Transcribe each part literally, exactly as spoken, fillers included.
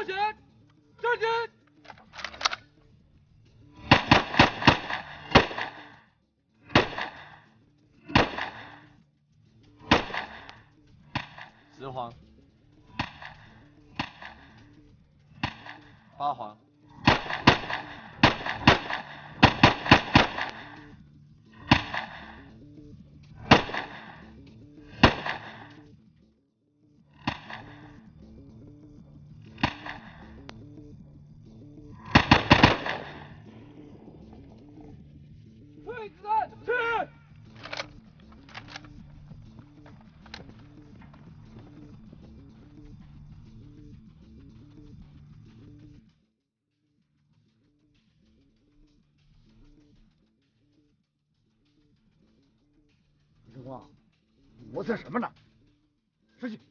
前，站紧！ 十环，八环。 退子弹，去！ 陈光，磨蹭什么呢？出去！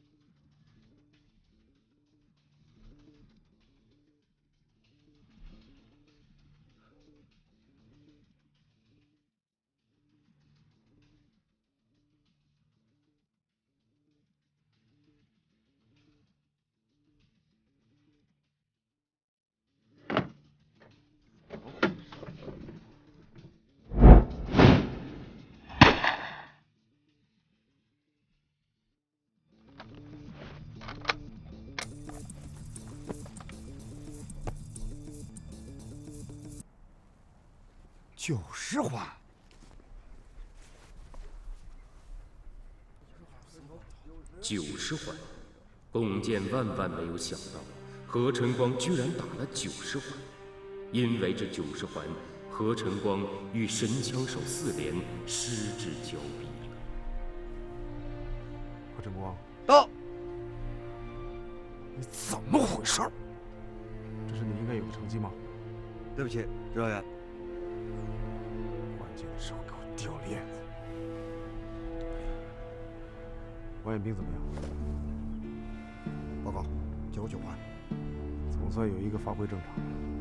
九十环。 九十环，龚健万万没有想到，何晨光居然打了九十环。因为这九十环，何晨光与神枪手四连失之交臂了。 何晨光， 到！ 你怎么回事？这是你应该有的成绩吗？ 对不起，指导员。 关键的时候给我掉链子。 王彦兵怎么样？ 报告，九九环， 总算有一个发挥正常。